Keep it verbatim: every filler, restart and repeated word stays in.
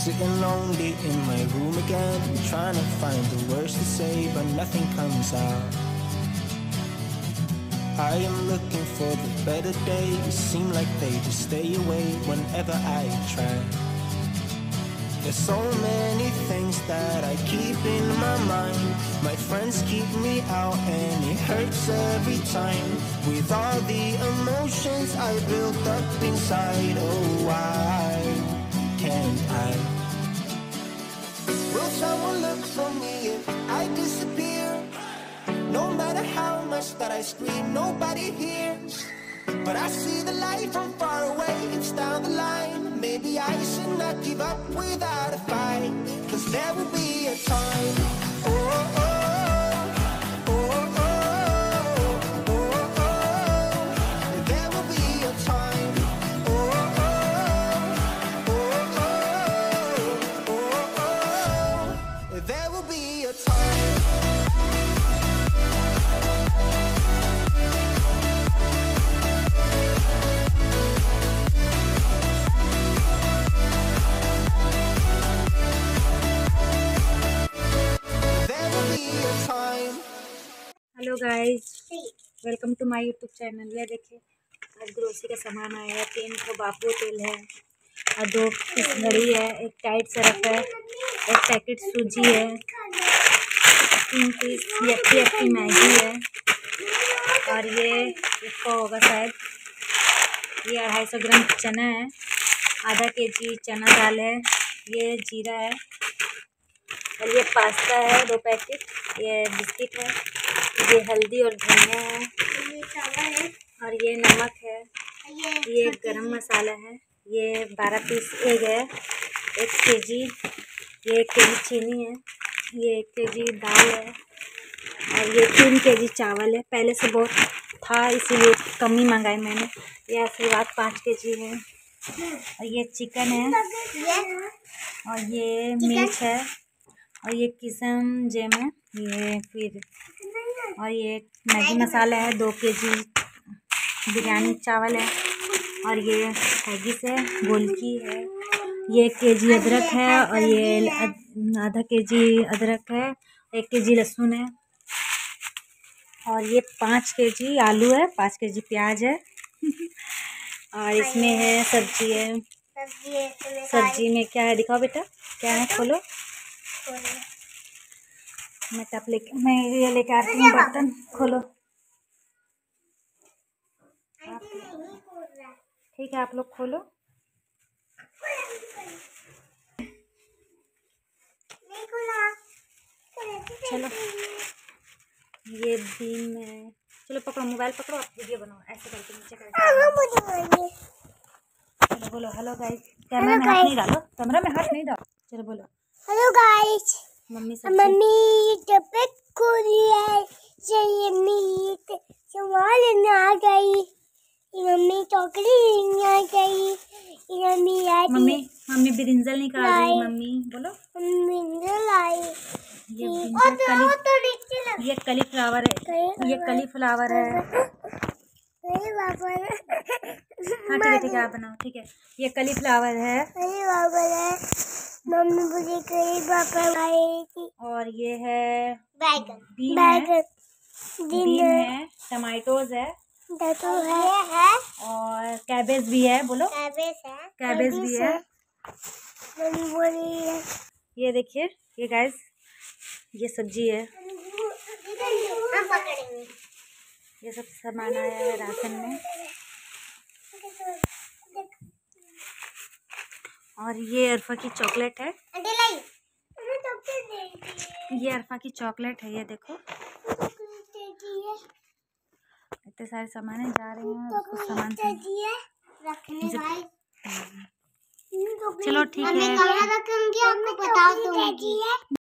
Sitting lonely in my room again, trying to find the words to say, but nothing comes out. I am looking for the better days, seem like they just stay away whenever I try. There's so many things that I keep in my mind. My friends keep me out and it hurts every time. With all the emotions I built up inside, oh why can't I? Will someone look for me if I disappear? No matter how much that I scream, nobody hears. But I see the light from far away, it's down the line. Maybe I should not give up without a fight, 'cause there will be a time. Oh, oh, oh, oh, oh, oh, oh. There will be a time. Oh, oh, oh, oh, oh, oh, oh. There will be a time. Hello guys, welcome to my YouTube channel. ये देखिए आज grocery का सामान आया है। तीन को बापू तेल है और दो पीस घड़ी है, एक टाइट सरफ है, एक पैकेट सूजी है, तीन पीस यप्पी यप्पी मैगी है और ये इसको होगा शायद ये अढ़ाई सौ ग्राम चना है, आधा के जी चना दाल है, ये जीरा है और ये पास्ता है दो पैकेट, ये बिस्किट है, ये हल्दी और धनिया है और ये नमक है, ये गरम मसाला है, ये बारह पीस एग है, एक केजी, ये एक केजी चीनी है, ये एक केजी दाल है और ये तीन केजी चावल है। पहले से बहुत था इसीलिए कम ही मंगाई मैंने। ये आशीर्वाद पाँच केजी है और ये चिकन है और ये मिर्च है और ये किसम जेम है, ये फिर और ये मैगी मसाला है, दो केजी बिरयानी चावल है और ये हैगिस है, गोलकी है, ये एक केजी अदरक है और ये आधा केजी अदरक है, एक केजी लहसुन है और ये पाँच केजी आलू है, पाँच केजी प्याज है और इसमें है सब्जी है। सब्जी में क्या है दिखाओ बेटा, क्या है खोलो। मैं टप लेके मैं ये लेके आती हूँ, बर्तन खोलो। ठीक है आप लोग खोलो। चलो ये बीन में, चलो पकड़ो मोबाइल पकड़ो, आप वीडियो बनाओ ऐसे करके नीचे करके। चलो बोलो हेलो गाइस। कैमरा में हाथ नहीं डालो, कैमरा में हाथ नहीं डालो। चलो बोलो हेलो गाइस। मम्मी मम्मी जब तक खोली है चाहिए मीट सामान लेने आ गई। मम्मी चॉकलेट लेने आ गई। मम्मी मम्मी मम्मी ब्रिंजल निकाल रही। मम्मी बोलो ब्रिंजल आई। ये कली ये कली फ्लावर है, ये कली फ्लावर है। हाँ ठीक है ठीक है आप बनाओ। ठीक है ये कली फ्लावर है, मम्मी मुझे कई पापा लाई थी। और ये है बैगन बीन बैगन है, बीन है, टमाटोज है, टमाटो है और कैबेज भी है। बोलो कैबेज है कैबेज भी है। मम्मी बोली है ये देखिए ये गाइस ये सब्जी है, हम पकड़ेंगे। ये सब सामान आया है राशन में। और ये अरफा की चॉकलेट है, ये अरफा की चॉकलेट है। ये देखो इतने सारे सामान है, जा रहे हैं कुछ सामान से। चलो ठीक है।